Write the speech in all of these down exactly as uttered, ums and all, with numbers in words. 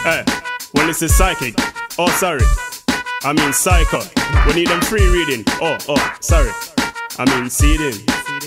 Hey, well, this is Psychic. Oh, sorry. I mean Psycho. We need them free reading. Oh, oh, sorry. I mean seeding.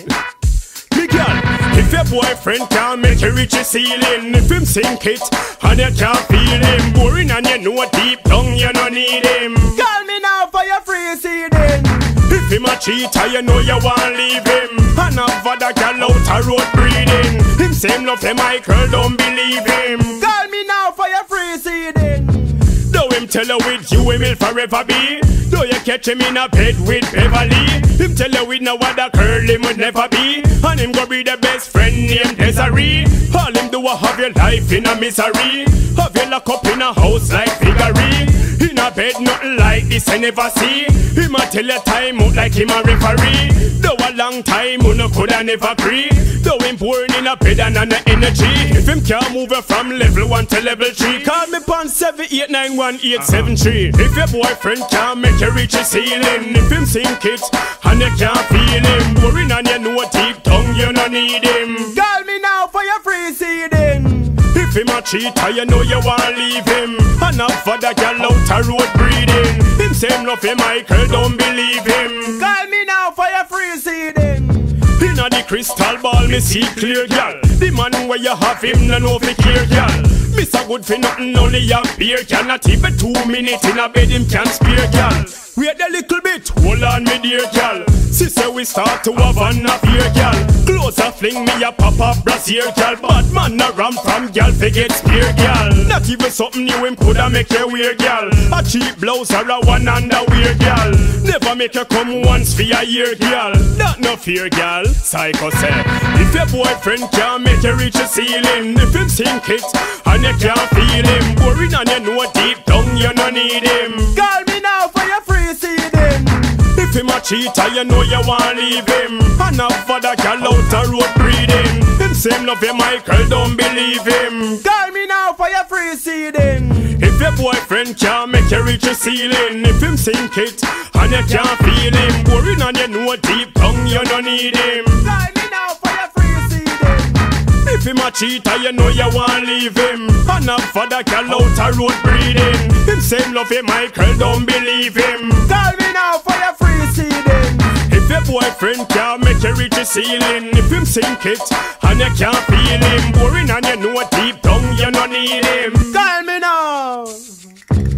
Me girl, if your boyfriend can't make you reach your ceiling, if him sink it and you can't feel him, boring and you know deep down you don't need him. Call me now for your free seeding. If him a cheater, you know you want leave him. And have other girl out a road breeding. Him same love him, my girl, don't believe him. Call me now for your free seeding. Though him tell you with you, him will forever be. Though you catch him in a bed with Beverly, him tell you with no other girl him would never be. And him go be the best friend named Desiree. All him do a have your life in a misery. Have you lock up in a house like Figary. In a bed nothing like this I never see. Him a tell you time out like him a referee. Though a long time you no coulda never agree. Though him born in a bed and an energy. If him can't move you from level one to level three, call me pon seven eight nine one eight seven three. If your boyfriend can't make you reach your ceiling, if him sink it and you can't feel him, boring and you know deep down you no need him. Call me now for your free seeding. If him a cheater, you know you want leave him. And a father girl out a road breeding. Him same love him, Michael, don't believe him. Call me now for your free seeding. Inna the crystal ball, me see clear, girl. The man where you have him, no know fi care, girl. Miss a good for nothing, only a beer, girl. Not even two minutes in a bed, him can spare, girl. Wait a little bit, hold on, me dear, girl. Sister, we start to have an affair, girl. Closer fling me a pop up brassiere, girl. Bad man a ram from, girl, forget spear, girl. Not even something new him coulda make you wear, girl. A cheap blouse or a one underwear, girl. Never make you come once for a year, girl. Not no fear, girl. Psycho say, if your boyfriend can't make you reach your ceiling, if him sink it and you can't feel him, boring and you know deep down you no need him. Call me now for your free seeding. If him a cheater, you know you want leave him. And a father girl out a road breeding. Him same love him, Michael, don't believe him. Call me now for your free seeding. If your boyfriend can't make you reach your ceiling, if him sink it and you can't feel him, boring and you know deep down you no need him. Call me now for your free seeding. If him a cheater, you know you want leave him. And a father girl out a road breeding. Him same love him, Michael, don't believe him. Call me now for your free seeding. If your boyfriend can't make you reach your ceiling, if him sink it and you can't feel him, boring and you know deep down you no need him. Call me now.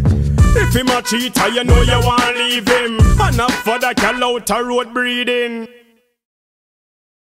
If him a cheater, you know you want leave him. And a father girl out a road breeding.